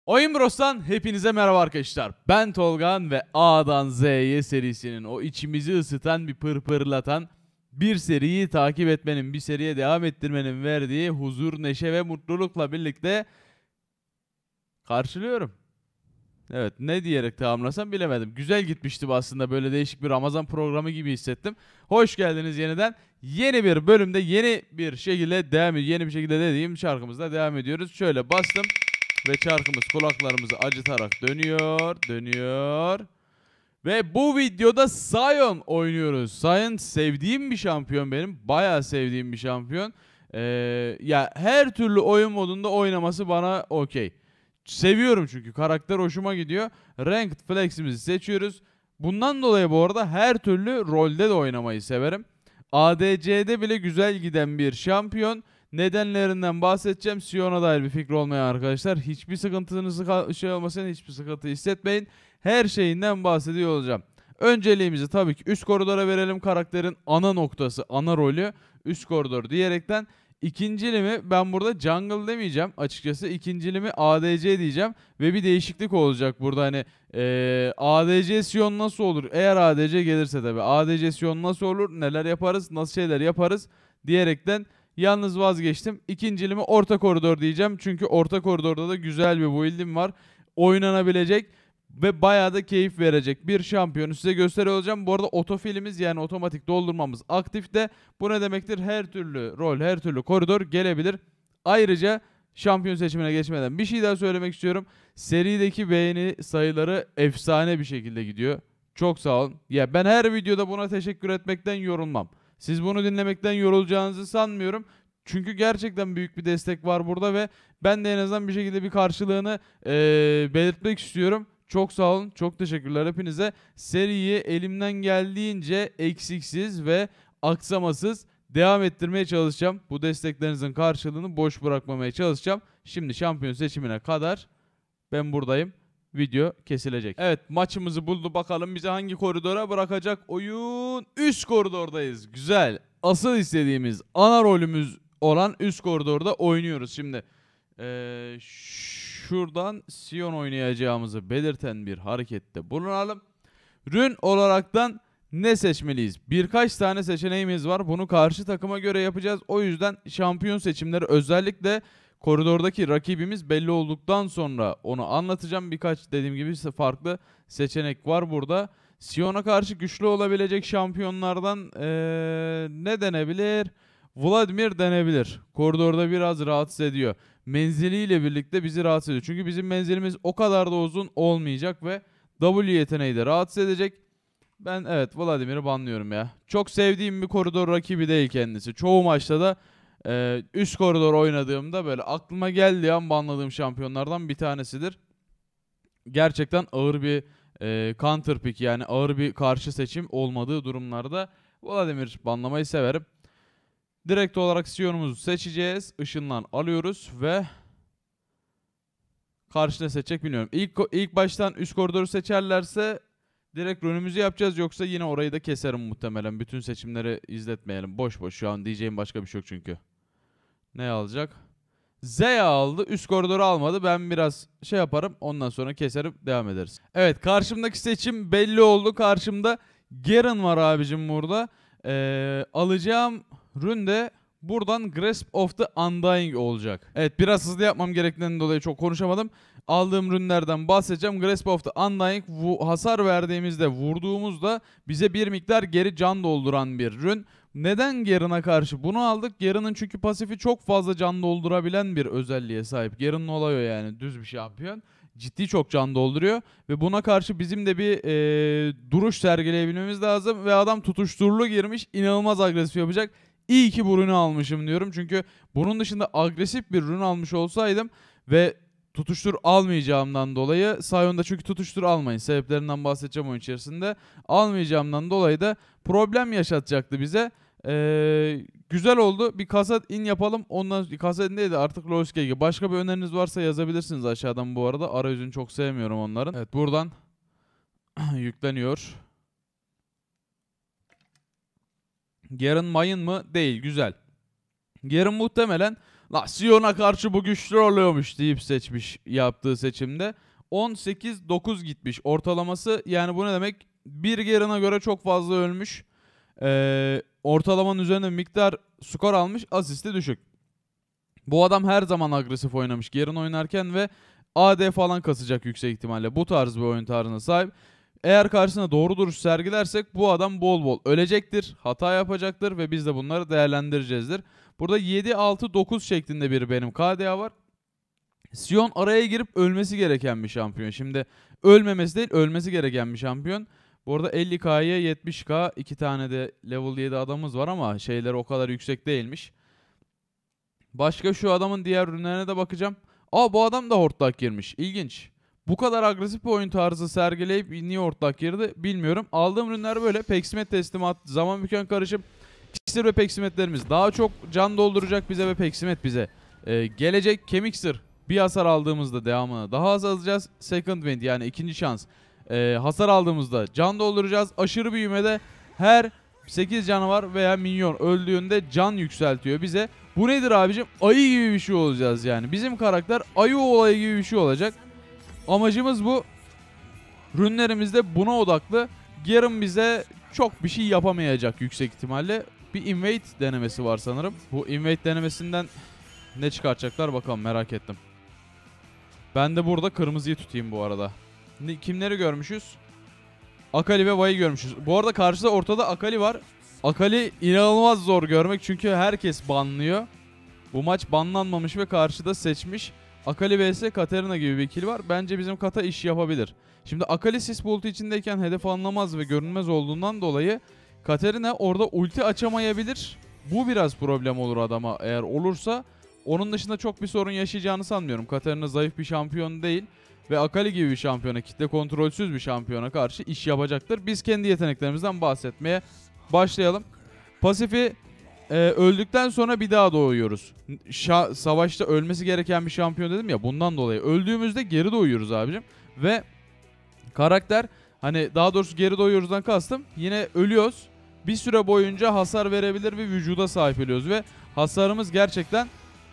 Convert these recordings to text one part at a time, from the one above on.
Oyun Bros'tan hepinize merhaba arkadaşlar. Ben Tolgan ve A'dan Z'ye serisinin o içimizi ısıtan bir pırpırlatan bir seriyi takip etmenin, bir seriye devam ettirmenin verdiği huzur, neşe ve mutlulukla birlikte karşılıyorum. Evet, ne diyerek tamamlasam bilemedim. Güzel gitmişti bu aslında, böyle değişik bir Ramazan programı gibi hissettim. Hoş geldiniz yeniden. Yeni bir bölümde yeni bir şekilde devam ediyor. Yeni bir şekilde dediğim şarkımızla devam ediyoruz. Şöyle bastım. Ve çarkımız kulaklarımızı acıtarak dönüyor, dönüyor. Ve bu videoda Sion oynuyoruz. Sion sevdiğim bir şampiyon benim. Bayağı sevdiğim bir şampiyon. Ya her türlü oyun modunda oynaması bana okey. Seviyorum çünkü karakter hoşuma gidiyor. Ranked Flex'imizi seçiyoruz. Bundan dolayı bu arada her türlü rolde de oynamayı severim. ADC'de bile güzel giden bir şampiyon. Nedenlerinden bahsedeceğim. Sion'a dair bir fikri olmayan arkadaşlar, hiçbir sıkıntınız olmasın, hiçbir sıkıntı hissetmeyin. Her şeyinden bahsediyor olacağım. Önceliğimizi tabii ki üst koridora verelim. Karakterin ana noktası, ana rolü üst koridor diyerekten ikincilimi ben burada jungle demeyeceğim açıkçası. İkincilimi ADC diyeceğim ve bir değişiklik olacak burada, hani ADC Sion nasıl olur? Eğer ADC gelirse tabii ADC Sion nasıl olur? Neler yaparız? Nasıl şeyler yaparız? Diyerekten yalnız vazgeçtim. İkincilimi orta koridor diyeceğim. Çünkü orta koridorda da güzel bir build'im var. Oynanabilecek ve bayağı da keyif verecek bir şampiyonu size gösteriyor olacağım. Bu arada otofilimiz, yani otomatik doldurmamız aktif de. Bu ne demektir? Her türlü rol, her türlü koridor gelebilir. Ayrıca şampiyon seçimine geçmeden bir şey daha söylemek istiyorum. Serideki beğeni sayıları efsane bir şekilde gidiyor. Çok sağ olun. Ya ben her videoda buna teşekkür etmekten yorulmam. Siz bunu dinlemekten yorulacağınızı sanmıyorum. Çünkü gerçekten büyük bir destek var burada ve ben de en azından bir şekilde bir karşılığını belirtmek istiyorum. Çok sağ olun. Çok teşekkürler hepinize. Seriyi elimden geldiğince eksiksiz ve aksamasız devam ettirmeye çalışacağım. Bu desteklerinizin karşılığını boş bırakmamaya çalışacağım. Şimdi şampiyon seçimine kadar ben buradayım. Video kesilecek. Evet, maçımızı buldu. Bakalım bize hangi koridora bırakacak oyun. Üst koridordayız. Güzel. Asıl istediğimiz ana rolümüz olan üst koridorda oynuyoruz. Şimdi şuradan Sion oynayacağımızı belirten bir harekette bulunalım. Rün olaraktan ne seçmeliyiz? Birkaç tane seçeneğimiz var. Bunu karşı takıma göre yapacağız. O yüzden şampiyon seçimleri, özellikle koridordaki rakibimiz belli olduktan sonra onu anlatacağım. Birkaç, dediğim gibi, farklı seçenek var burada. Sion'a karşı güçlü olabilecek şampiyonlardan ne denebilir? Vladimir denebilir. Koridorda biraz rahatsız ediyor. Menziliyle birlikte bizi rahatsız ediyor. Çünkü bizim menzilimiz o kadar da uzun olmayacak ve W yeteneği de rahatsız edecek. Ben evet Vladimir'i banlıyorum ya. Çok sevdiğim bir koridor rakibi değil kendisi. Çoğu maçta da üst koridor oynadığımda böyle aklıma geldiği an banladığım şampiyonlardan bir tanesidir. Gerçekten ağır bir counter pick, yani ağır bir karşı seçim olmadığı durumlarda Vladimir banlamayı severim. Direkt olarak Sion'umuzu seçeceğiz. Işınlan alıyoruz ve karşıda seçecek bilmiyorum. İlk baştan üst koridoru seçerlerse direkt önümüzü yapacağız, yoksa yine orayı da keserim muhtemelen. Bütün seçimleri izletmeyelim. Boş boş, şu an diyeceğim başka bir şey yok çünkü. Ne alacak? Zeya aldı. Üst koridoru almadı. Ben biraz şey yaparım. Ondan sonra keserim. Devam ederiz. Evet, karşımdaki seçim belli oldu. Karşımda Garen var abicim burada. Alacağım rün de buradan Grasp of the Undying olacak. Evet, biraz hızlı yapmam gerektiğinden dolayı çok konuşamadım. Aldığım rünlerden bahsedeceğim. Grasp of the Undying, hasar verdiğimizde, vurduğumuzda bize bir miktar geri can dolduran bir rün. Neden Garen'a karşı bunu aldık? Garen'ın çünkü pasifi çok fazla can doldurabilen bir özelliğe sahip. Garen'ın olayı yani, düz bir şampiyon. Ciddi çok can dolduruyor ve buna karşı bizim de bir duruş sergileyebilmemiz lazım ve adam tutuşturulu girmiş, inanılmaz agresif yapacak. İyi ki bu rünü almışım diyorum, çünkü bunun dışında agresif bir rün almış olsaydım ve tutuştur almayacağımdan dolayı, Sion'da çünkü tutuştur almayın sebeplerinden bahsedeceğim oyun içerisinde, almayacağımdan dolayı da problem yaşatacaktı bize. Güzel oldu. Bir kasat in yapalım. Ondan kasat neydi artık, Loskegi. Başka bir öneriniz varsa yazabilirsiniz aşağıdan bu arada. Arayüzünü çok sevmiyorum onların. Evet, buradan yükleniyor. Garen mayın mı? Değil. Güzel. Garen muhtemelen La Sion'a karşı bu güçlü oluyormuş deyip seçmiş yaptığı seçimde. 18-9 gitmiş ortalaması, yani bu ne demek? Bir Garen'a göre çok fazla ölmüş. Ortalamanın üzerinde miktar skor almış, asisti düşük. Bu adam her zaman agresif oynamış Garen oynarken ve AD falan kasacak yüksek ihtimalle. Bu tarz bir oyun tarzına sahip. Eğer karşısına doğru duruş sergilersek bu adam bol bol ölecektir, hata yapacaktır ve biz de bunları değerlendireceğizdir. Burada 7-6-9 şeklinde bir benim KDA var. Sion araya girip ölmesi gereken bir şampiyon. Şimdi ölmemesi değil, ölmesi gereken bir şampiyon. Bu arada 50K'ya 70K, 2 tane de level 7 adamımız var ama şeyleri o kadar yüksek değilmiş. Başka şu adamın diğer ürünlerine de bakacağım. Bu adam da hortlak girmiş. İlginç. Bu kadar agresif bir oyun tarzı sergileyip niye hortlak girdi bilmiyorum. Aldığım ürünler böyle. Peksimet teslimat, zaman mükemmel karışım. İksir ve peksimetlerimiz daha çok can dolduracak bize ve peksimet bize gelecek. Kemiksir bir hasar aldığımızda devamını daha az alacağız. Second wind, yani ikinci şans. Hasar aldığımızda can dolduracağız. Aşırı büyümede her 8 canavar veya minyon öldüğünde can yükseltiyor bize. Bu nedir abicim? Ayı gibi bir şey olacağız yani. Bizim karakter ayı olayı gibi bir şey olacak. Amacımız bu. Rünlerimiz de buna odaklı. Garen bize çok bir şey yapamayacak yüksek ihtimalle. Bir invade denemesi var sanırım. Bu invade denemesinden ne çıkartacaklar bakalım, merak ettim. Ben de burada kırmızıyı tutayım bu arada. Kimleri görmüşüz? Akali ve Vay'ı görmüşüz. Bu arada karşıda ortada Akali var. Akali inanılmaz zor görmek çünkü herkes banlıyor. Bu maç banlanmamış ve karşıda seçmiş. Akali vs Katarina gibi bir ikili var. Bence bizim Kata iş yapabilir. Şimdi Akali sis bulutu içindeyken hedef alınamaz ve görünmez olduğundan dolayı Katarina orada ulti açamayabilir. Bu biraz problem olur adama eğer olursa. Onun dışında çok bir sorun yaşayacağını sanmıyorum. Katarina zayıf bir şampiyon değil. Ve Akali gibi bir şampiyona, kitle kontrolsüz bir şampiyona karşı iş yapacaktır. Biz kendi yeteneklerimizden bahsetmeye başlayalım. Pasifi öldükten sonra bir daha doğuyoruz. Savaşta ölmesi gereken bir şampiyon dedim ya, bundan dolayı. Öldüğümüzde geri doğuyoruz abicim. Ve karakter, hani daha doğrusu geri doğuyoruzdan kastım, yine ölüyoruz. Bir süre boyunca hasar verebilir bir vücuda sahip oluyoruz ve hasarımız gerçekten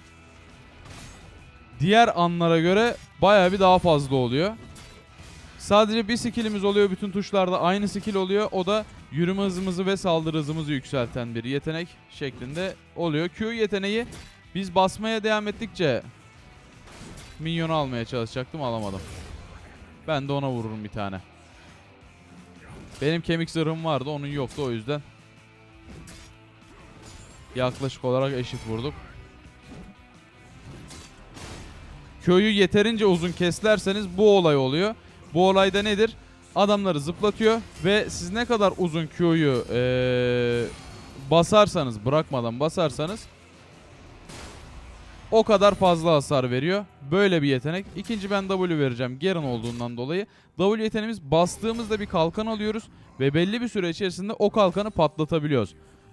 diğer anlara göre bayağı bir daha fazla oluyor. Sadece bir skillimiz oluyor, bütün tuşlarda aynı skill oluyor. O da yürüme hızımızı ve saldırı hızımızı yükselten bir yetenek şeklinde oluyor. Q yeteneği biz basmaya devam ettikçe minyonu almaya çalışacaktım, alamadım. Ben de ona vururum bir tane. Benim kemik zırhım vardı, onun yoktu, o yüzden yaklaşık olarak eşit vurduk. Q'yu yeterince uzun keslerseniz bu olay oluyor. Bu olayda nedir? Adamları zıplatıyor ve siz ne kadar uzun Q'yu basarsanız, bırakmadan basarsanız o kadar fazla hasar veriyor. Böyle bir yetenek. İkinci ben W vereceğim Garen olduğundan dolayı. W yeteneğimiz, bastığımızda bir kalkan alıyoruz ve belli bir süre içerisinde o kalkanı patlatabiliyoruz.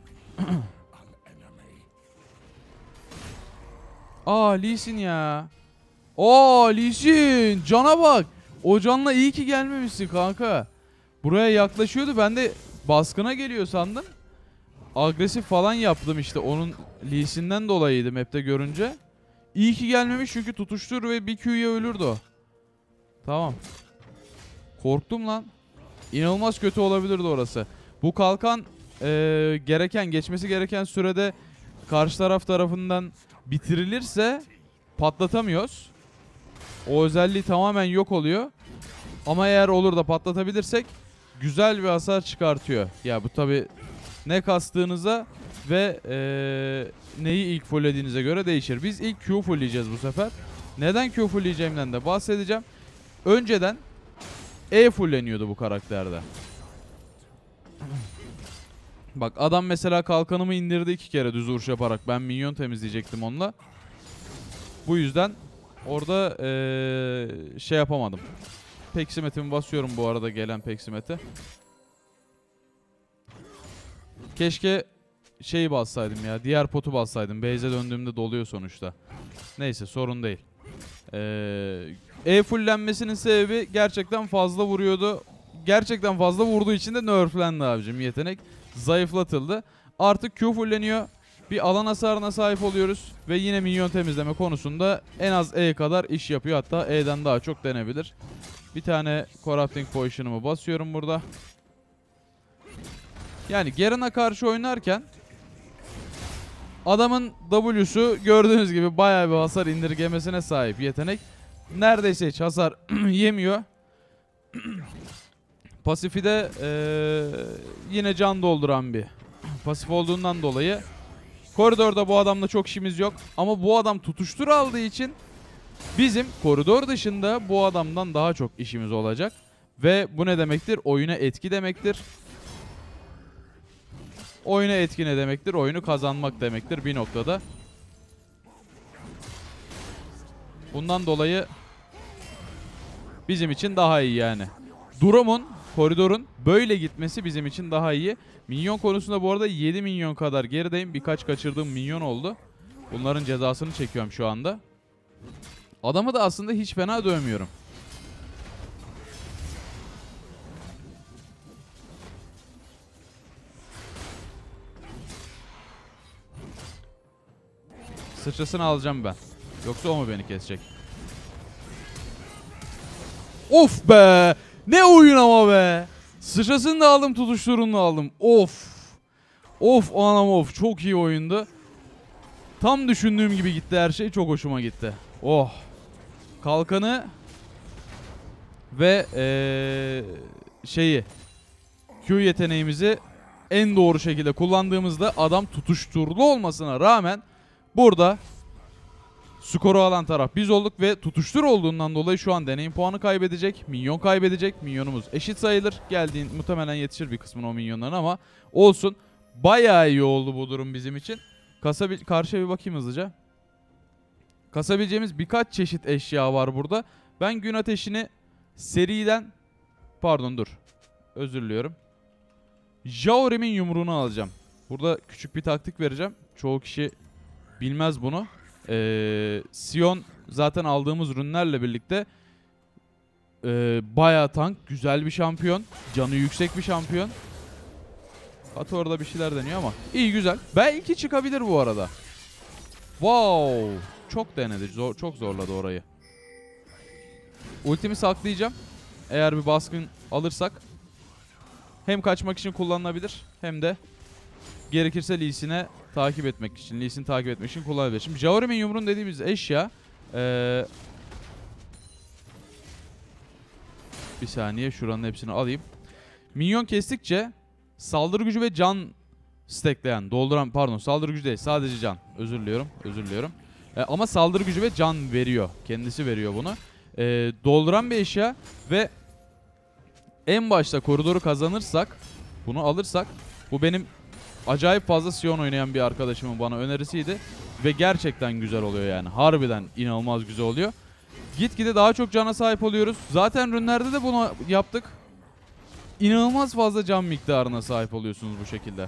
Lee Sin ya. Lee Sin, cana bak. O canla iyi ki gelmemişsin kanka. Buraya yaklaşıyordu, ben de baskına geliyor sandım. Agresif falan yaptım işte, onun Lee Sin'den dolayıydı map'te görünce. İyi ki gelmemiş çünkü tutuştur ve bir Q'ya ölürdü o. Tamam. Korktum lan. İnanılmaz kötü olabilirdi orası. Bu kalkan geçmesi gereken sürede karşı taraf tarafından bitirilirse patlatamıyoruz. O özelliği tamamen yok oluyor. Ama eğer olur da patlatabilirsek güzel bir hasar çıkartıyor. Ya bu tabi ne kastığınıza ve neyi ilk fulllediğinize göre değişir. Biz ilk Q fullleyeceğiz bu sefer. Neden Q fullleyeceğimden de bahsedeceğim. Önceden E fullleniyordu bu karakterde. Bak adam mesela kalkanımı indirdi 2 kere düz vuruş yaparak. Ben minyon temizleyecektim onunla. Bu yüzden orada şey yapamadım. Peksimetimi basıyorum bu arada, gelen peksimeti. Keşke şeyi bassaydım ya. Diğer potu bassaydım. Base'e döndüğümde doluyor sonuçta. Neyse, sorun değil. Fullenmesinin sebebi gerçekten fazla vuruyordu. Gerçekten fazla vurduğu için de nerflendi abicim yetenek. Zayıflatıldı. Artık Q fulleniyor. Bir alan hasarına sahip oluyoruz. Ve yine minyon temizleme konusunda en az E kadar iş yapıyor. Hatta E'den daha çok denebilir. Bir tane Corrupting Potion'ımı basıyorum burada. Yani Garen'a karşı oynarken adamın W'su gördüğünüz gibi bayağı bir hasar indirgemesine sahip yetenek. Neredeyse hiç hasar yemiyor. Pasifi de yine can dolduran bir pasif olduğundan dolayı koridorda bu adamla çok işimiz yok. Ama bu adam tutuştur aldığı için bizim koridor dışında bu adamdan daha çok işimiz olacak. Ve bu ne demektir? Oyuna etki demektir. Oyuna etki ne demektir? Oyunu kazanmak demektir bir noktada. Bundan dolayı bizim için daha iyi yani. Durum'un, koridorun böyle gitmesi bizim için daha iyi. Minyon konusunda bu arada 7 milyon kadar gerideyim. Birkaç kaçırdığım minyon oldu. Bunların cezasını çekiyorum şu anda. Adamı da aslında hiç fena dövmüyorum. Sıçrasını alacağım ben. Yoksa o mu beni kesecek? Of be! Ne oyun ama be! Sıçrasını da aldım, tutuşturunu da aldım. Of! Of anam of. Çok iyi oyundu. Tam düşündüğüm gibi gitti her şey. Çok hoşuma gitti. Oh! Kalkanı ve Q yeteneğimizi en doğru şekilde kullandığımızda adam tutuşturulu olmasına rağmen burada skoru alan taraf biz olduk ve tutuştur olduğundan dolayı şu an deneyim puanı kaybedecek. Minyon kaybedecek. Minyonumuz eşit sayılır. Geldiğin muhtemelen yetişir bir kısmına o minyonların ama olsun. Bayağı iyi oldu bu durum bizim için. Karşıya bir bakayım hızlıca. Kasabileceğimiz birkaç çeşit eşya var burada. Ben gün ateşini seriden... Pardon dur. Özür diliyorum. Jaorim'in yumruğunu alacağım. Burada küçük bir taktik vereceğim. Çoğu kişi bilmez bunu. Sion zaten aldığımız ürünlerle birlikte bayağı tank. Güzel bir şampiyon. Canı yüksek bir şampiyon. Hatta orada bir şeyler deniyor ama. İyi güzel. Belki çıkabilir bu arada. Wow. Çok denedi. Çok zorladı orayı. Ultimi saklayacağım. Eğer bir baskın alırsak. Hem kaçmak için kullanılabilir. Hem de gerekirse Lee Sin'i takip etmek için kullanılabilir. Şimdi Jaorim'in yumruğun dediğimiz eşya. Bir saniye şuranın hepsini alayım. Minyon kestikçe saldırı gücü ve can stackleyen, saldırı gücü değil sadece can. Özür diliyorum. Ama saldırı gücü ve can veriyor. Kendisi veriyor bunu. Dolduran bir eşya ve en başta koridoru kazanırsak, bunu alırsak, bu benim acayip fazla Sion oynayan bir arkadaşımın bana önerisiydi. Ve gerçekten güzel oluyor yani. Harbiden inanılmaz güzel oluyor. Gitgide daha çok cana sahip oluyoruz. Zaten rünlerde de bunu yaptık. İnanılmaz fazla can miktarına sahip oluyorsunuz bu şekilde.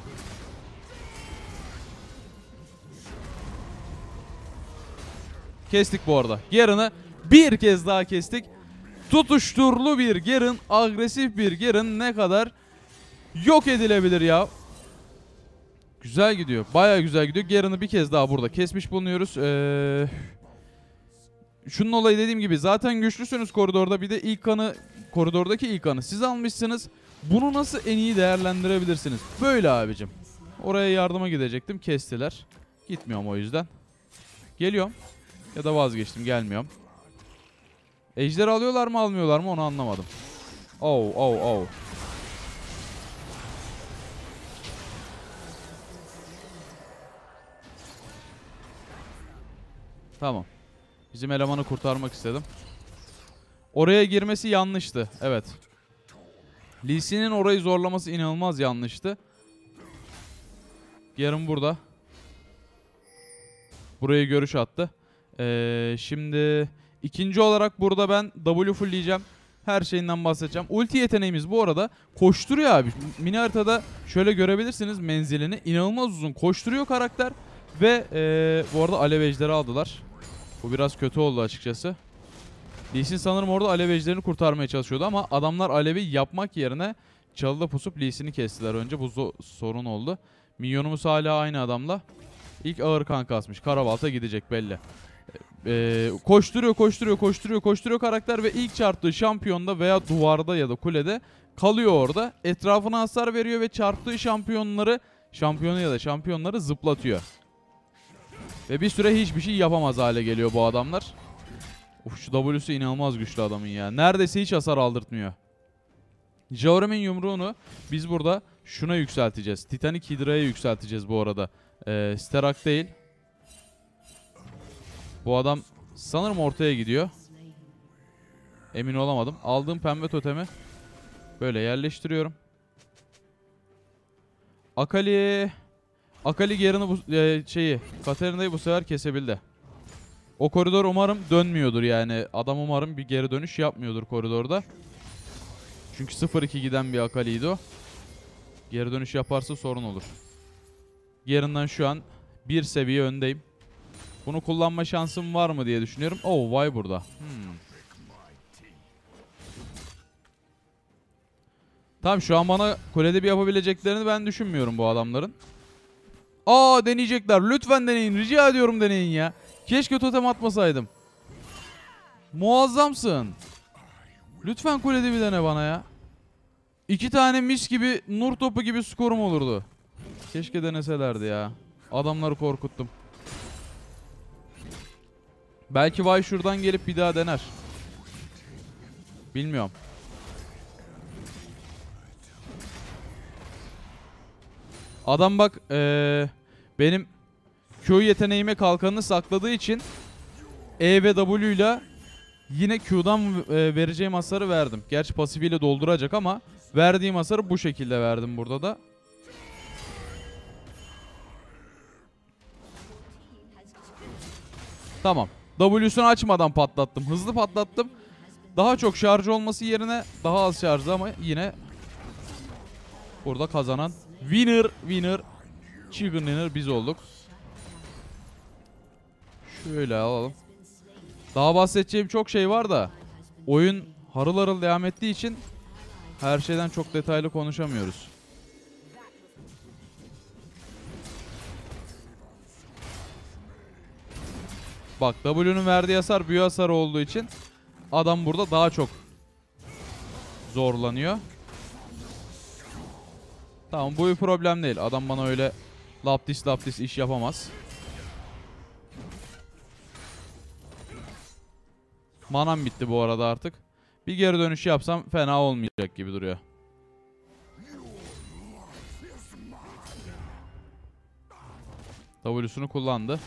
Kestik bu arada. Garen'ı bir kez daha kestik. Tutuşturulu bir Garen, agresif bir Garen ne kadar yok edilebilir ya. Güzel gidiyor. Bayağı güzel gidiyor. Garen'ı bir kez daha burada kesmiş bulunuyoruz. Şunun olayı dediğim gibi zaten güçlüsünüz koridorda. Bir de koridordaki ilk kanı siz almışsınız. Bunu nasıl en iyi değerlendirebilirsiniz? Böyle abicim. Oraya yardıma gidecektim. Kestiler. Gitmiyorum o yüzden. Geliyorum. Ya da vazgeçtim. Gelmiyorum. Ejder alıyorlar mı almıyorlar mı onu anlamadım. Oh. Tamam. Bizim elemanı kurtarmak istedim. Oraya girmesi yanlıştı. Evet. Lee Sin'in orayı zorlaması inanılmaz yanlıştı. Garen burada. Buraya görüş attı. Şimdi ikinci olarak burada ben W fullleyeceğim. Her şeyinden bahsedeceğim. Ulti yeteneğimiz bu arada koşturuyor abi. Mini haritada şöyle görebilirsiniz menzilini. İnanılmaz uzun koşturuyor karakter. Ve bu arada alev ejderi aldılar. Bu biraz kötü oldu açıkçası. Lee Sin sanırım orada alev ejderini kurtarmaya çalışıyordu ama adamlar alevi yapmak yerine çalıda pusup Lee Sin'i kestiler önce. Bu sorun oldu. Minyonumuz hala aynı adamla. İlk ağır kan kasmış. Karabalta gidecek belli. Koşturuyor karakter ve ilk çarptığı şampiyonda veya duvarda ya da kulede kalıyor orada. Etrafına hasar veriyor ve çarptığı şampiyonları zıplatıyor. Ve bir süre hiçbir şey yapamaz hale geliyor bu adamlar. Uf, şu W'su inanılmaz güçlü adamın ya. Neredeyse hiç hasar aldırtmıyor. Jaurem'in yumruğunu biz burada şuna yükselteceğiz. Titanic Hydra'ya yükselteceğiz bu arada. Sterak değil. Bu adam sanırım ortaya gidiyor. Emin olamadım. Aldığım pembe totemi böyle yerleştiriyorum. Akali Garen'ı Katarina'yı bu sefer kesebildi. O koridor umarım dönmüyordur yani. Adam umarım bir geri dönüş yapmıyordur koridorda. Çünkü 0-2 giden bir Akali'ydi o. Geri dönüş yaparsa sorun olur. Garen'dan şu an bir seviye öndeyim. Bunu kullanma şansım var mı diye düşünüyorum. Oh, vay burada. Tamam, şu an bana kulede bir yapabileceklerini ben düşünmüyorum bu adamların. Deneyecekler. Lütfen deneyin. Rica ediyorum deneyin ya. Keşke totem atmasaydım. Muazzamsın. Lütfen kulede bir dene bana ya. 2 tane mis gibi nur topu gibi skorum olurdu. Keşke deneselerdi ya. Adamları korkuttum. Belki Vay şuradan gelip bir daha dener. Bilmiyorum. Adam bak benim Q yeteneğime kalkanını sakladığı için E ve W ile yine Q'dan vereceğim hasarı verdim. Gerçi pasifiyle dolduracak ama verdiğim hasarı bu şekilde verdim burada da. Tamam. W'sunu açmadan patlattım. Hızlı patlattım. Daha çok şarj olması yerine daha az şarjı ama yine burada kazanan winner chicken dinner biz olduk. Şöyle alalım. Daha bahsedeceğim çok şey var da oyun harıl harıl devam ettiği için her şeyden çok detaylı konuşamıyoruz. Bak, W'nun verdiği hasar büyü hasarı olduğu için adam burada daha çok zorlanıyor. Tamam, bu bir problem değil. Adam bana öyle laptis iş yapamaz. Manam bitti bu arada artık. Bir geri dönüş yapsam fena olmayacak gibi duruyor. W'sunu kullandı.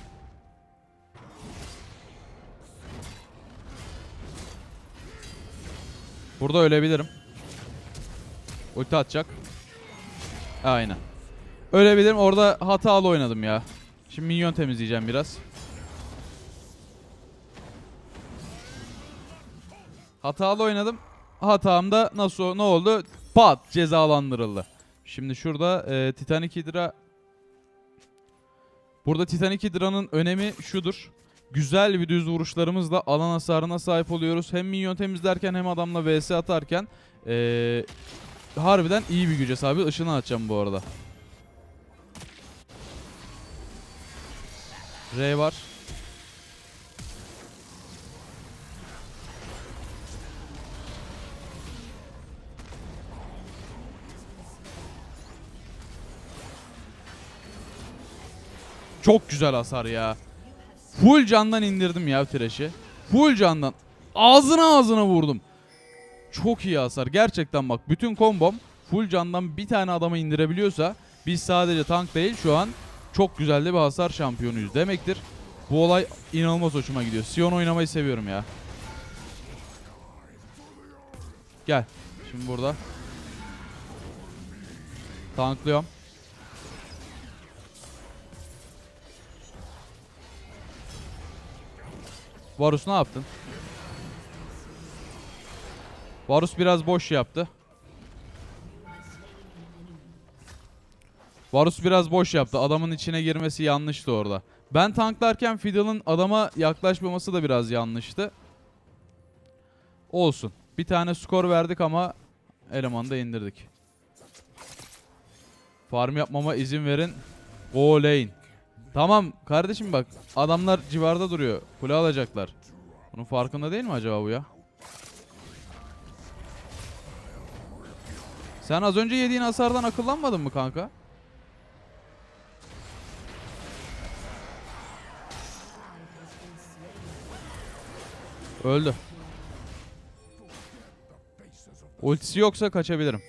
Burada ölebilirim. Ulti atacak. Aynen. Ölebilirim. Orada hatalı oynadım ya. Şimdi minyon temizleyeceğim biraz. Hatalı oynadım. Hatamda ne oldu? Pat, cezalandırıldı. Şimdi şurada Titanic Hydra. Burada Titanic Hydra'nın önemi şudur. Güzel bir düz vuruşlarımızla alan hasarına sahip oluyoruz. Hem minyon temizlerken hem adamla vs atarken harbiden iyi bir güce sahip. Işını açacağım bu arada. R var. Çok güzel hasar ya. Full candan indirdim ya Thresh'i. Full candan. Ağzına vurdum. Çok iyi hasar. Gerçekten bak, bütün kombom full candan bir tane adamı indirebiliyorsa biz sadece tank değil şu an çok güzel de bir hasar şampiyonuyuz demektir. Bu olay inanılmaz hoşuma gidiyor. Sion oynamayı seviyorum ya. Gel. Şimdi burada. Tanklıyorum. Varus ne yaptın? Varus biraz boş yaptı. Varus biraz boş yaptı. Adamın içine girmesi yanlıştı orada. Ben tanklarken Fiddle'ın adama yaklaşmaması da biraz yanlıştı. Olsun. Bir tane skor verdik ama elemanı da indirdik. Farm yapmama izin verin. Go lane. Tamam kardeşim bak. Adamlar civarda duruyor. Kule alacaklar. Bunun farkında değil mi acaba bu ya? Sen az önce yediğin hasardan akıllanmadın mı kanka? Öldü. Ultisi yoksa kaçabilirim.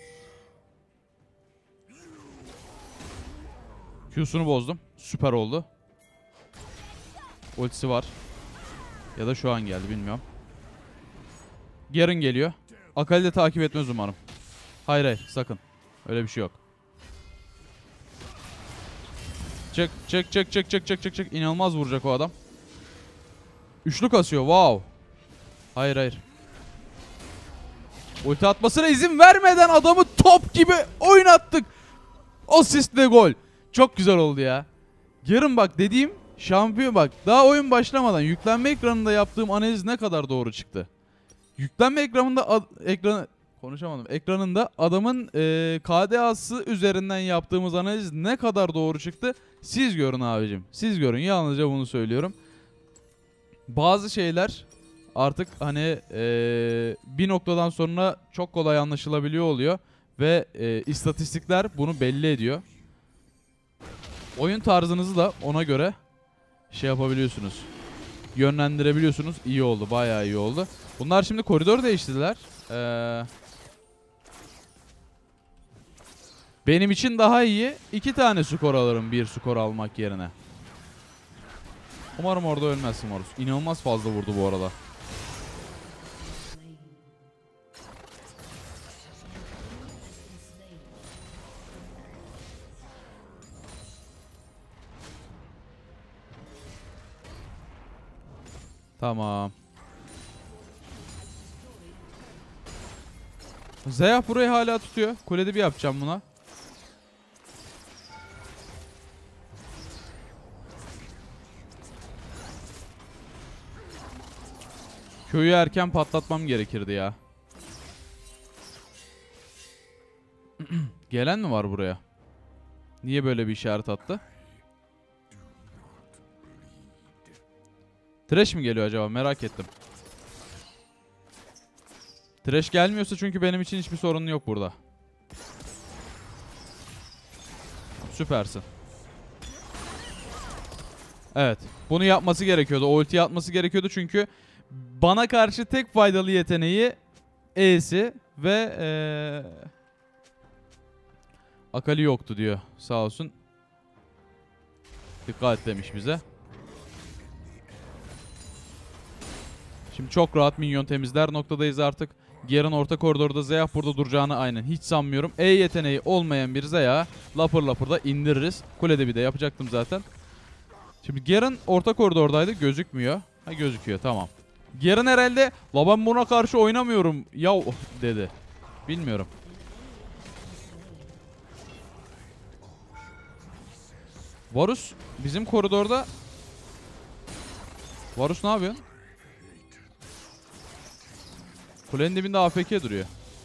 Q'sunu bozdum. Süper oldu. Ultisi var. Ya da şu an geldi bilmiyorum. Garen geliyor. Akali de takip etmez umarım. Hayır hayır sakın. Öyle bir şey yok. Çık çık çık çık çık çık çık çık. İnanılmaz vuracak o adam. Üçlü kasıyor wow. Hayır hayır. Ulti atmasına izin vermeden adamı top gibi oynattık. Asist ve gol. Çok güzel oldu ya. Yarın bak dediğim şampiyon bak. Daha oyun başlamadan yüklenme ekranında yaptığım analiz ne kadar doğru çıktı. Yüklenme ekranında ekranında adamın KDA'sı üzerinden yaptığımız analiz ne kadar doğru çıktı. Siz görün abicim. Siz görün. Yalnızca bunu söylüyorum. Bazı şeyler artık hani bir noktadan sonra çok kolay anlaşılabiliyor oluyor. Ve istatistikler bunu belli ediyor. Oyun tarzınızı da ona göre şey yapabiliyorsunuz. Yönlendirebiliyorsunuz. İyi oldu. Bayağı iyi oldu. Bunlar şimdi koridor değiştirdiler. Benim için daha iyi 2 tane skor alırım bir skor almak yerine. Umarım orada ölmezsin Morus. İnanılmaz fazla vurdu bu arada. Tamam. Zeyah burayı hala tutuyor. Kulede bir yapacağım buna. Köyü erken patlatmam gerekirdi ya. Gelen mi var buraya? Niye böyle bir işaret attı? Thresh mi geliyor acaba? Merak ettim. Thresh gelmiyorsa çünkü benim için hiçbir sorun yok burada. Süpersin. Evet. Bunu yapması gerekiyordu. O ultiyi atması gerekiyordu çünkü bana karşı tek faydalı yeteneği E'si ve Akali yoktu diyor. Sağ olsun. Dikkat et demiş bize. Şimdi çok rahat minyon temizler noktadayız artık. Garen orta koridorda, Zeyah burada duracağını aynen hiç sanmıyorum. E yeteneği olmayan bir Zeyah lapır lapır da indiririz. Kulede bir de yapacaktım zaten. Şimdi Garen orta koridordaydı, gözükmüyor. Ha gözüküyor, tamam. Garen herhalde la ben buna karşı oynamıyorum ya dedi. Bilmiyorum. Varus bizim koridorda. Varus ne yapıyorsun? Kulenin dibinde AFK duruyor.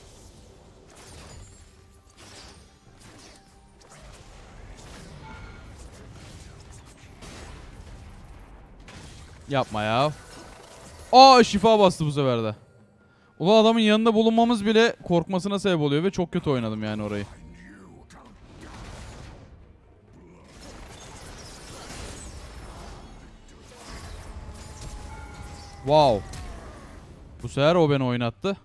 Yapma ya. Aa şifa bastı bu sefer de. Ulan adamın yanında bulunmamız bile korkmasına sebep oluyor ve çok kötü oynadım yani orayı. Wow. Bu sefer o beni oynattı.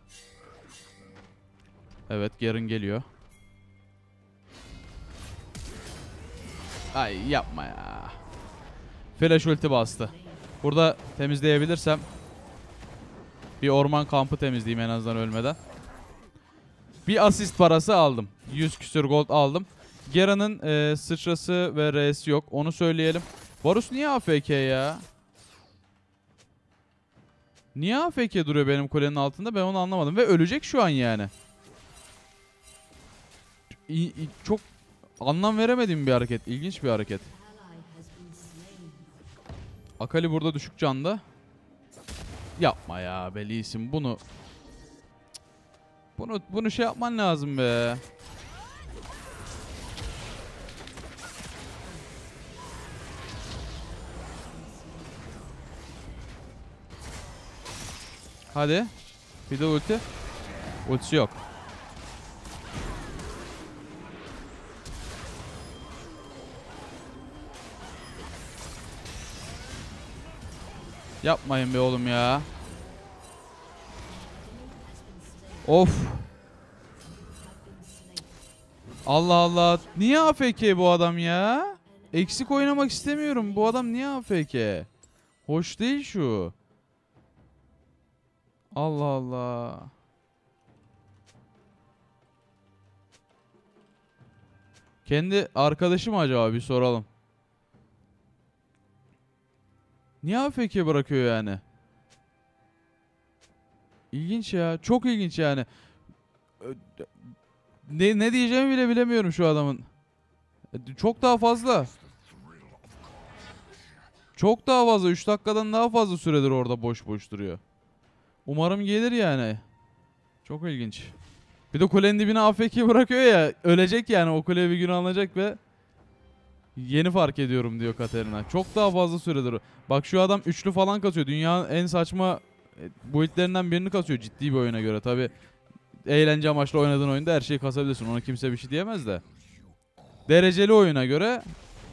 Evet Garen geliyor. Ay yapma ya. Flash ulti bastı. Burada temizleyebilirsem bir orman kampı temizleyeyim en azından ölmeden. Bir asist parası aldım. 100 küsür gold aldım. Garen'ın sıçrası ve R'si yok. Onu söyleyelim. Varus niye AFK ya? Niye AFK duruyor benim kulenin altında? Ben onu anlamadım. Ve ölecek şu an yani. Çok anlam veremediğim bir hareket. İlginç bir hareket. Akali burada düşük canda. Yapma ya be Lee Sin. Bunu şey yapman lazım be. Hadi. Fiddle ulti. Ultisi yok. Yapmayın be oğlum ya. Of. Allah Allah. Niye AFK bu adam ya? Eksik oynamak istemiyorum. Bu adam niye AFK? Hoş değil şu. Allah Allah. Kendi arkadaşı mı acaba, bir soralım. Niye AFK bırakıyor yani? İlginç ya. Çok ilginç yani. Ne diyeceğimi bile bilemiyorum şu adamın. Çok daha fazla. Çok daha fazla. 3 dakikadan daha fazla süredir orada boş boş duruyor. Umarım gelir yani. Çok ilginç. Bir de kulenin dibine AFK bırakıyor ya. Ölecek yani. O kule bir gün alınacak ve yeni fark ediyorum diyor Katarina. Çok daha fazla süredir. Bak şu adam üçlü falan kasıyor. Dünyanın en saçma build'lerinden birini kasıyor ciddi bir oyuna göre. Tabi eğlence amaçlı oynadığın oyunda her şeyi kasabilirsin. Ona kimse bir şey diyemez de. Dereceli oyuna göre.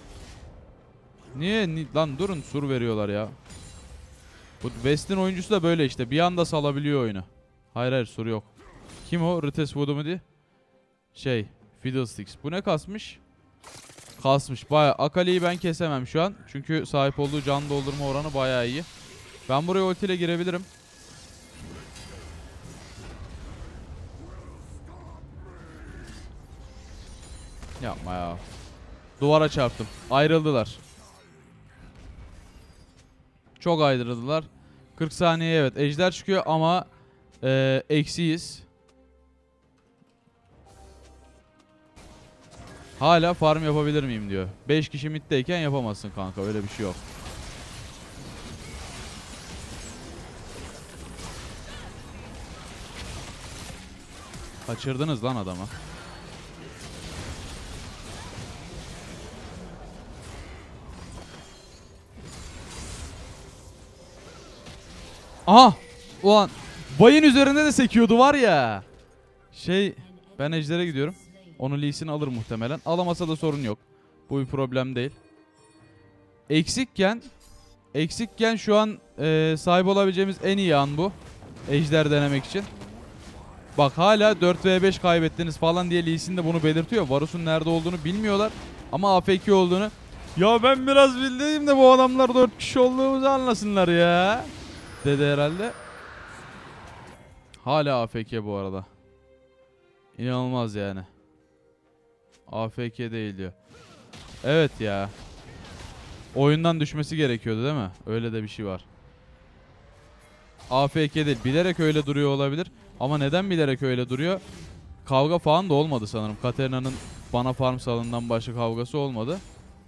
Niye? Lan durun, sur veriyorlar ya. Bu West'in oyuncusu da böyle işte. Bir anda salabiliyor oyunu. Hayır hayır, sur yok. Kim o? Rites Voodoo mu diye? Fiddlesticks. Bu ne kasmış? Kasmış. Bayağı. Akali'yi ben kesemem şu an. Çünkü sahip olduğu can doldurma oranı bayağı iyi. Ben buraya ultiyle girebilirim. Yapma ya. Duvara çarptım. Ayrıldılar. Çok ayrıldılar. 40 saniye evet. Ejder çıkıyor ama eksiyiz. Hala farm yapabilir miyim diyor. 5 kişi middeyken yapamazsın kanka. Öyle bir şey yok. Kaçırdınız lan adamı. Aha! Ulan Vay'ın üzerinde de sekiyordu var ya. Ben Ejder'e gidiyorum. Onu Lee Sin alır muhtemelen. Alamasa da sorun yok. Bu bir problem değil. Eksikken şu an sahip olabileceğimiz en iyi an bu. Ejder denemek için. Bak hala 4v5 kaybettiniz falan diye Lee Sin de bunu belirtiyor. Varus'un nerede olduğunu bilmiyorlar. Ama AFK olduğunu. Ya ben biraz bildiğim de bu adamlar 4 kişi olduğumuzu anlasınlar ya. Dedi herhalde. Hala AFK bu arada. İnanılmaz yani. AFK değil diyor. Evet ya. Oyundan düşmesi gerekiyordu değil mi? Öyle de bir şey var. AFK değil. Bilerek öyle duruyor olabilir. Ama neden bilerek öyle duruyor? Kavga falan da olmadı sanırım. Katarina'nın bana farm salından başka kavgası olmadı.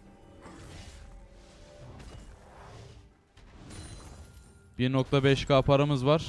$1.5k paramız var.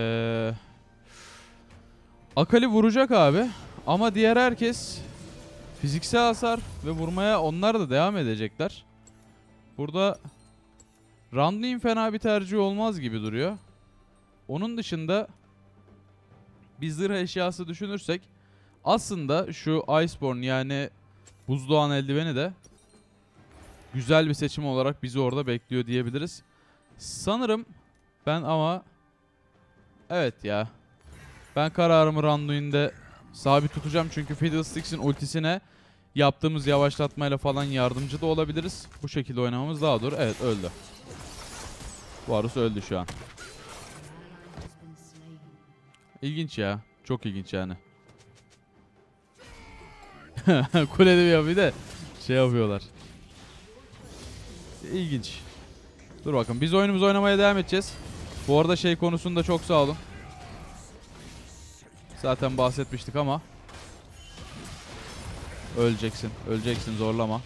Akali vuracak abi. Ama diğer herkes fiziksel hasar ve vurmaya onlar da devam edecekler. Burada Randuin fena bir tercih olmaz gibi duruyor. Onun dışında bir zırh eşyası düşünürsek aslında şu Iceborne yani buzdoğan eldiveni de güzel bir seçim olarak bizi orada bekliyor diyebiliriz. Sanırım ben ama evet ya. Ben kararımı Randuin'de sabit tutacağım çünkü Fiddlesticks'in ultisine yaptığımız yavaşlatmayla falan yardımcı da olabiliriz. Bu şekilde oynamamız daha doğru. Evet öldü. Varus öldü şu an. İlginç ya. Çok ilginç yani. Kulede bir de yapıyorlar. İlginç. Dur bakın biz oyunumuzu oynamaya devam edeceğiz. Bu arada konusunda çok sağ olun. Zaten bahsetmiştik ama. Öleceksin. Öleceksin, zorlama.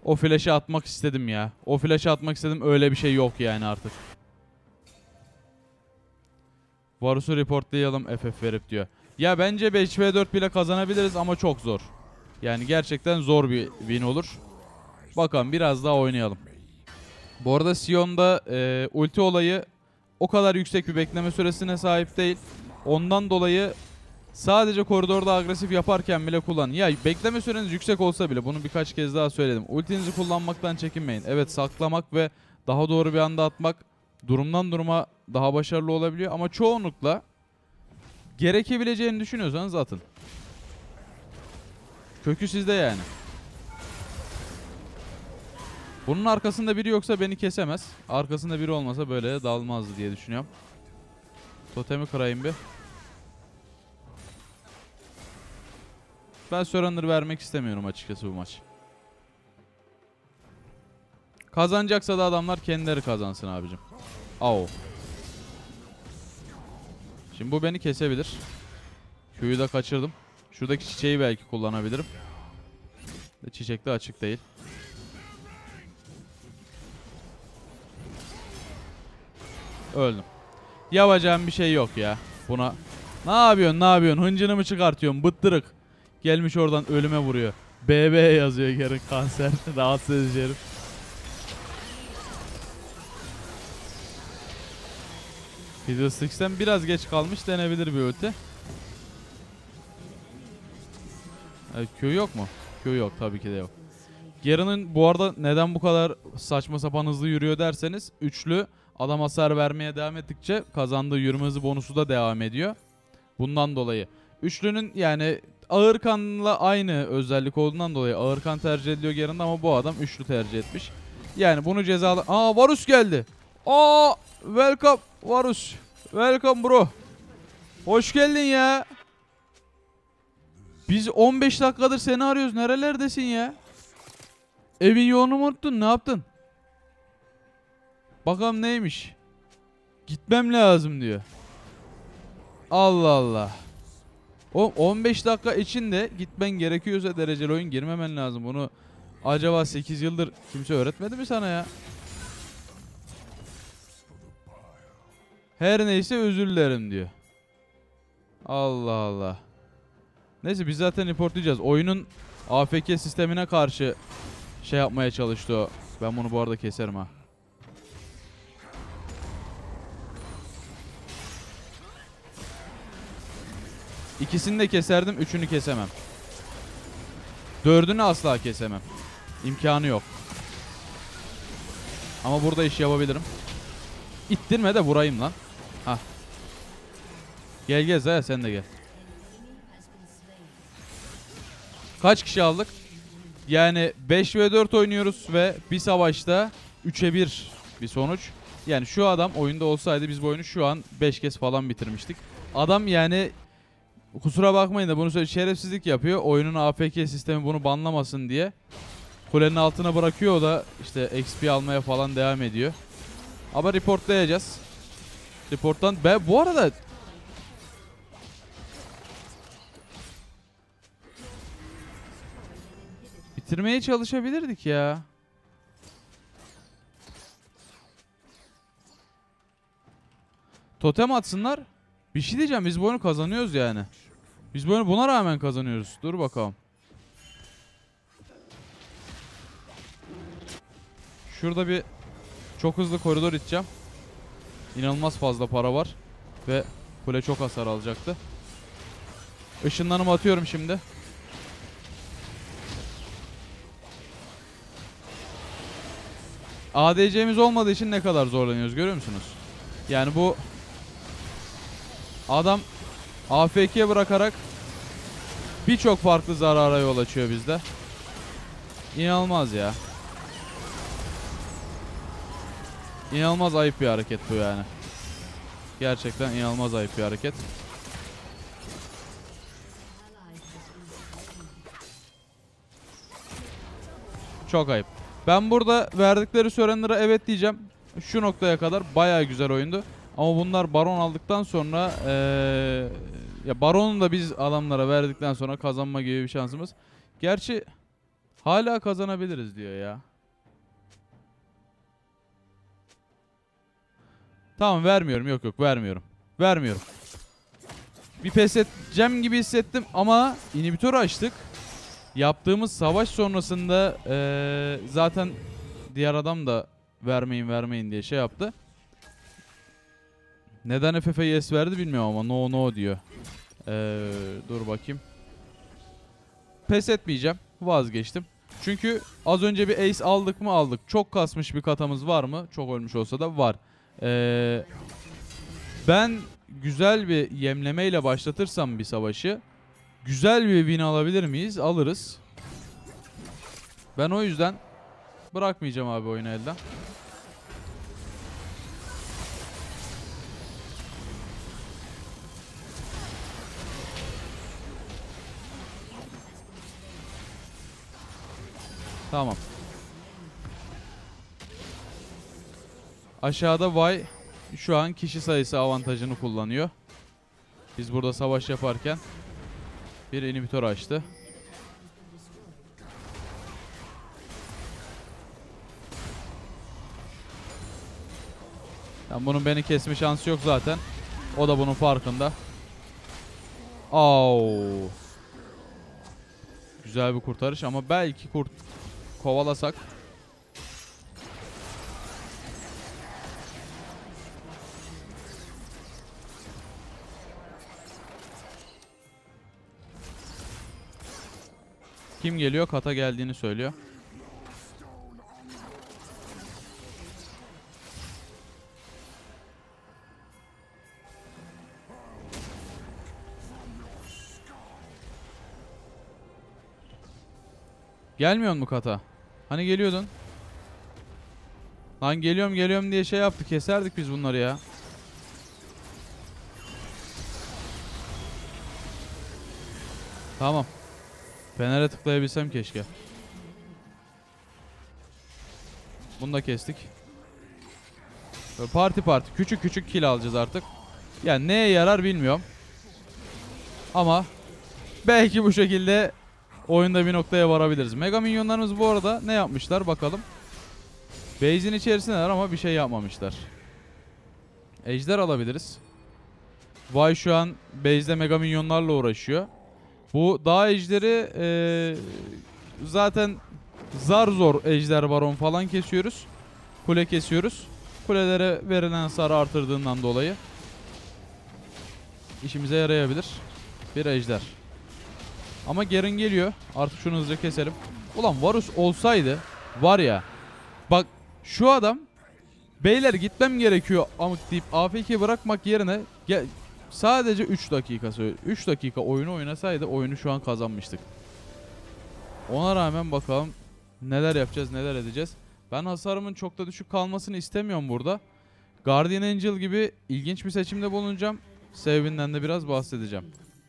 O flash'ı atmak istedim ya. O flash'ı atmak istedim, öyle bir şey yok yani artık. Varus'u reportlayalım FF verip diyor. Ya bence 5v4 bile kazanabiliriz ama çok zor. Yani gerçekten zor bir win olur. Bakalım, biraz daha oynayalım. Bu arada Sion'da ulti olayı o kadar yüksek bir bekleme süresine sahip değil. Ondan dolayı sadece koridorda agresif yaparken bile kullanın. Ya bekleme süreniz yüksek olsa bile, bunu birkaç kez daha söyledim. Ultinizi kullanmaktan çekinmeyin. Evet, saklamak ve daha doğru bir anda atmak durumdan duruma daha başarılı olabiliyor. Ama çoğunlukla gerekebileceğini düşünüyorsanız atın. Kökü sizde yani. Bunun arkasında biri yoksa beni kesemez. Arkasında biri olmasa böyle dalmazdı diye düşünüyorum. Totemi kırayım bir. Ben surrender vermek istemiyorum açıkçası bu maç. Kazanacaksa da adamlar kendileri kazansın abicim. Au. Şimdi bu beni kesebilir. Q'yu da kaçırdım. Şuradaki çiçeği belki kullanabilirim. Çiçek de açık değil. Öldüm. Yapacağım bir şey yok ya buna. Ne yapıyorsun, ne yapıyorsun? Hıncını mı çıkartıyorsun? Bıttırık. Gelmiş oradan ölüme vuruyor. BB yazıyor yarın, kanser. Rahatsız edici herif. Fiddlesticks'ten biraz geç kalmış denebilir bir ulti. Q yok mu? Q yok, tabii ki de yok. Garen'ın bu arada neden bu kadar saçma sapan hızlı yürüyor derseniz, üçlü adam hasar vermeye devam ettikçe kazandığı yürüme hızı bonusu da devam ediyor. Bundan dolayı. Üçlünün yani Ağırkan'la aynı özellik olduğundan dolayı Ağırkan tercih ediliyor Garen'da ama bu adam üçlü tercih etmiş. Yani bunu cezalı... Aa, Varus geldi. Aa, welcome Varus. Welcome bro. Hoş geldin ya. Biz 15 dakikadır seni arıyoruz. Nerelerdesin ya? Evin yolunu mu unuttun? Ne yaptın? Bakalım neymiş? Gitmem lazım diyor. Allah Allah. O 15 dakika içinde gitmen gerekiyorsa dereceli oyun girmemen lazım. Bunu acaba 8 yıldır kimse öğretmedi mi sana ya? Her neyse özür dilerim diyor. Allah Allah. Neyse, biz zaten reportlayacağız. Oyunun AFK sistemine karşı şey yapmaya çalıştı o. Ben bunu bu arada keserim ha. İkisini de keserdim, üçünü kesemem. Dördünü asla kesemem. İmkanı yok. Ama burada iş yapabilirim. İttirme de vurayım lan. Hah. Gel gel Zaya, sen de gel. Kaç kişi aldık? Yani 5v4 oynuyoruz ve bir savaşta 3'e 1 bir sonuç. Yani şu adam oyunda olsaydı biz bu oyunu şu an 5 kez falan bitirmiştik. Adam yani, kusura bakmayın da bunu söyle, şerefsizlik yapıyor. Oyunun AFK sistemi bunu banlamasın diye. Kulenin altına bırakıyor, o da işte XP almaya falan devam ediyor. Ama reportlayacağız. Reporttan bu arada bitirmeye çalışabilirdik ya. Totem atsınlar. Bir şey diyeceğim, biz bu oyunu kazanıyoruz yani. Biz bu oyunu buna rağmen kazanıyoruz. Dur bakalım. Şurada bir çok hızlı koridor iteceğim. İnanılmaz fazla para var. Ve kule çok hasar alacaktı. Işınlanımı atıyorum şimdi. ADC'miz olmadığı için ne kadar zorlanıyoruz görüyor musunuz? Yani bu adam AFK bırakarak birçok farklı zarara yol açıyor bizde. İnanılmaz ya. İnanılmaz ayıp bir hareket bu yani. Gerçekten inanılmaz ayıp bir hareket. Çok ayıp. Ben burada verdikleri surrender'a evet diyeceğim. Şu noktaya kadar bayağı güzel oyundu. Ama bunlar baron aldıktan sonra ya baronu da biz adamlara verdikten sonra kazanma gibi bir şansımız. Gerçi Hala kazanabiliriz diyor ya. Tamam vermiyorum. Yok vermiyorum. Vermiyorum. Bir pes edeceğim gibi hissettim ama inhibitörü açtık. Yaptığımız savaş sonrasında zaten diğer adam da vermeyin diye şey yaptı. Neden FF'ye yes verdi bilmiyorum ama no diyor. Dur bakayım. Pes etmeyeceğim. Vazgeçtim. Çünkü az önce bir ace aldık mı aldık. Çok kasmış bir katamız var mı? Çok ölmüş olsa da var. Ben güzel bir yemlemeyle başlatırsam bir savaşı güzel bir win alabilir miyiz? Alırız. Ben o yüzden bırakmayacağım abi oyunu elden. Tamam. Aşağıda Vay şu an kişi sayısı avantajını kullanıyor. Biz burada savaş yaparken bir inhibitör açtı. Yani bunun beni kesme şansı yok zaten. O da bunun farkında. Güzel bir kurtarış ama belki kovalasak. Kim geliyor? Kata geldiğini söylüyor. Gelmiyor mu Kata? Hani geliyordun? Lan geliyorum diye şey yaptı. Keserdik biz bunları ya. Tamam. Fener'e tıklayabilsem keşke. Bunu da kestik. Böyle parti küçük kill alacağız artık. Yani neye yarar bilmiyorum. Ama belki bu şekilde oyunda bir noktaya varabiliriz. Mega minyonlarımız bu arada ne yapmışlar bakalım. Base'in içerisindeler ama bir şey yapmamışlar. Ejder alabiliriz. Vay şu an base'de mega minyonlarla uğraşıyor. Bu dağ ejderi zaten zar zor ejder baron falan kesiyoruz. Kule kesiyoruz. Kulelere verilen hasarı artırdığından dolayı işimize yarayabilir. Bir ejder. Ama Garen geliyor. Artık şunu hızlıca keselim. Ulan Varus olsaydı var ya. Bak şu adam beyler gitmem gerekiyor amık deyip AFK bırakmak yerine sadece 3 dakikası 3 dakika oyunu oynasaydı oyunu şu an kazanmıştık. Ona rağmen bakalım neler yapacağız, neler edeceğiz. Ben hasarımın çok da düşük kalmasını istemiyorum burada. Guardian Angel gibi ilginç bir seçimde bulunacağım. Sebebinden de biraz bahsedeceğim.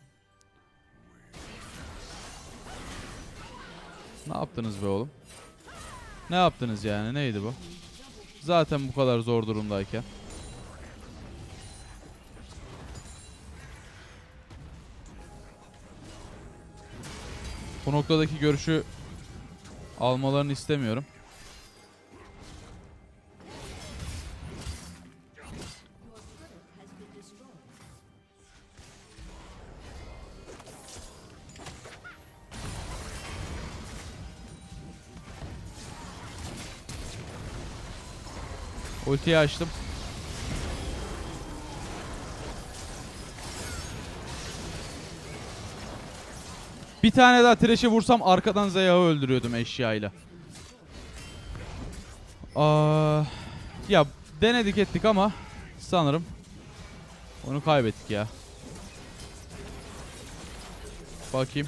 Ne yaptınız be oğlum? Ne yaptınız yani? Neydi bu? Zaten bu kadar zor durumdayken. Bu noktadaki görüşü almalarını istemiyorum. Ultiyi açtım. Bir tane daha Thresh'e vursam arkadan Zeyah'ı öldürüyordum eşyayla. Ya denedik ettik ama sanırım onu kaybettik ya. Bakayım.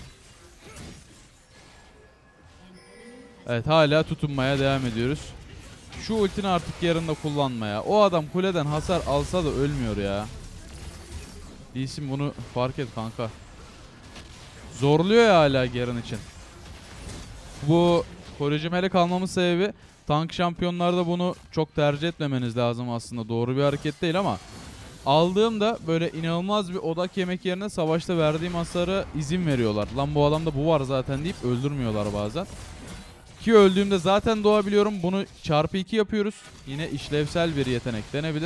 Evet hala tutunmaya devam ediyoruz. Şu ultini artık yarında kullanmaya. O adam kuleden hasar alsa da ölmüyor ya. İyisin bunu fark et kanka. Zorluyor ya hala Garen için. Bu koruyucu melek almamın sebebi tank şampiyonlarda bunu çok tercih etmemeniz lazım aslında. Doğru bir hareket değil ama aldığımda böyle inanılmaz bir odak yemek yerine savaşta verdiğim hasara izin veriyorlar. Lan bu adamda bu var zaten deyip öldürmüyorlar bazen. 2 öldüğümde zaten doğabiliyorum. Bunu çarpı 2 yapıyoruz. Yine işlevsel bir yetenek denebilir.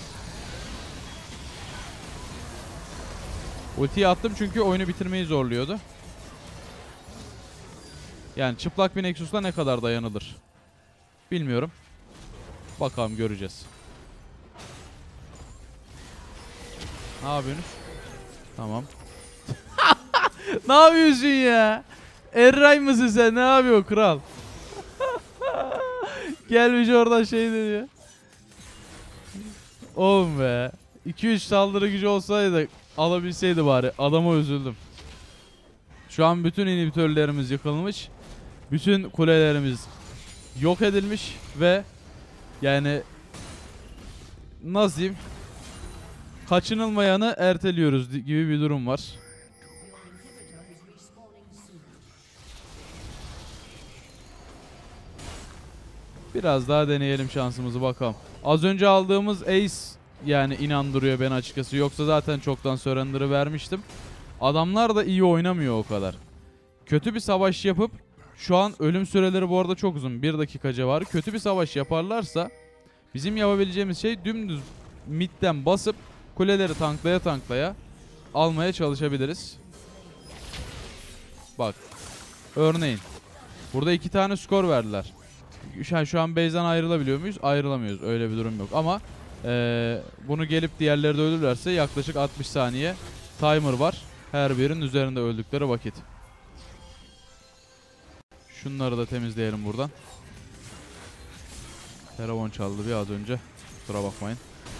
Ultiyi attım çünkü oyunu bitirmeyi zorluyordu. Yani çıplak bir Nexus'la ne kadar dayanılır bilmiyorum. Bakalım, göreceğiz. Ne yapıyorsunuz? Tamam. Ne yapıyorsun ya? Erray mısın sen? Ne yapıyorsun kral? Gelmiş oradan şey diyor. Oğlum be. 2-3 saldırı gücü olsaydı alabilseydi bari. Adama üzüldüm. Şu an bütün inhibitörlerimiz yıkılmış. Bütün kulelerimiz yok edilmiş ve yani nasıl diyeyim? Kaçınılmayanı erteliyoruz gibi bir durum var. Biraz daha deneyelim şansımızı, bakalım. Az önce aldığımız ace yani inandırıyor beni açıkçası. Yoksa zaten çoktan surrender'ı vermiştim. Adamlar da iyi oynamıyor o kadar. Kötü bir savaş yapıp, şu an ölüm süreleri bu arada çok uzun. 1 dakika civarı. Kötü bir savaş yaparlarsa bizim yapabileceğimiz şey dümdüz midden basıp kuleleri tanklaya almaya çalışabiliriz. Bak. Örneğin. Burada 2 tane skor verdiler. Şu an base'den ayrılabiliyor muyuz? Ayrılamıyoruz. Öyle bir durum yok. Ama bunu gelip diğerleri de ölürlerse yaklaşık 60 saniye timer var. Her birinin üzerinde öldükleri vakit. Şunları da temizleyelim buradan. Feravon çaldı bir az önce. Kusura bakmayın.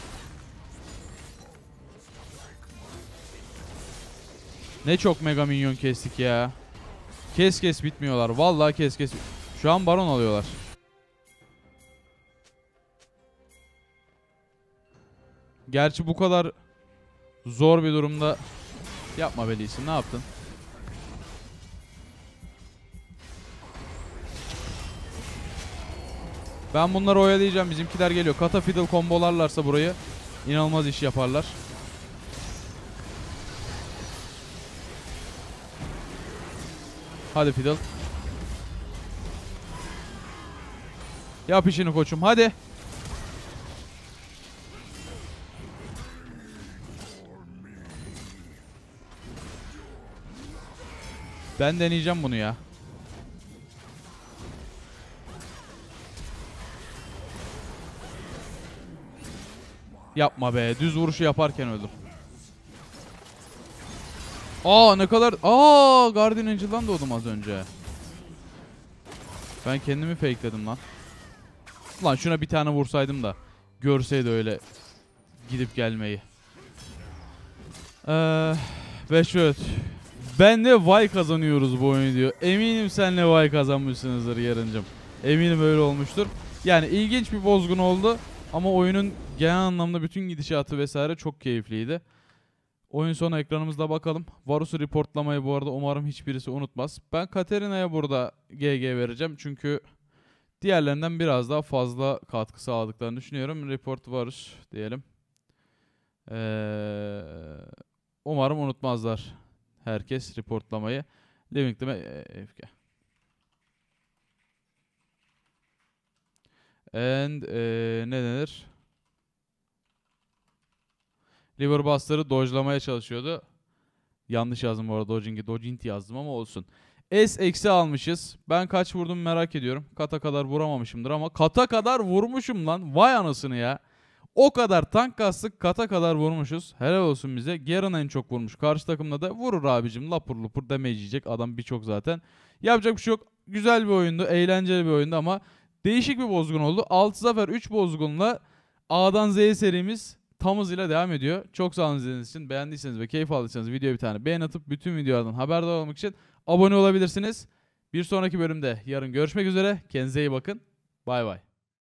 Ne çok mega minyon kestik ya. Kes bitmiyorlar. Vallahi kes. Şu an baron alıyorlar. Gerçi bu kadar zor bir durumda yapma Belisin. Ne yaptın? Ben bunları oyalayacağım. Bizimkiler geliyor. Kata fiddle kombolarlarsa burayı inanılmaz iş yaparlar. Hadi fiddle. Yap işini koçum. Hadi. Ben deneyeceğim bunu ya. Yapma be. Düz vuruşu yaparken öldüm. Ne kadar... Guardian Angel'dan doğdum az önce. Ben kendimi fakeledim lan. Lan şuna bir tane vursaydım da görseydi öyle gidip gelmeyi. 5 öt. Ben de vay kazanıyoruz bu oyunu diyor. Eminim senle vay kazanmışsınızdır yarıncım. Eminim öyle olmuştur. Yani ilginç bir bozgun oldu. Ama oyunun genel anlamda bütün gidişatı vesaire çok keyifliydi. Oyun sonu ekranımızda bakalım. Varus'u reportlamayı bu arada umarım hiçbirisi unutmaz. Ben Katarina'ya burada GG vereceğim. Çünkü diğerlerinden biraz daha fazla katkı sağladıklarını düşünüyorum. Report Varus diyelim. Umarım unutmazlar herkes reportlamayı. Living the FK. And ne denir? Riverbuster'ı dodge'lamaya çalışıyordu. Yanlış yazdım bu arada. Dodging yazdım ama olsun. S eksi almışız. Ben kaç vurdum merak ediyorum. Kata kadar vuramamışımdır ama kata kadar vurmuşum lan. Vay anasını ya. O kadar tank kastık, kata kadar vurmuşuz. Helal olsun bize. Garen en çok vurmuş. Karşı takımda da vurur abicim. Lapur lupur damage yiyecek. Adam birçok zaten. Yapacak bir şey yok. Güzel bir oyundu. Eğlenceli bir oyundu ama değişik bir bozgun oldu. 6 zafer 3 bozgunla A'dan Z'ye serimiz tam hızıyla devam ediyor. Çok sağ olun izlediğiniz için. Beğendiyseniz ve keyif aldıysanız videoya bir tane beğen atıp bütün videolardan haberdar olmak için abone olabilirsiniz. Bir sonraki bölümde yarın görüşmek üzere. Kendinize iyi bakın. Bay bay.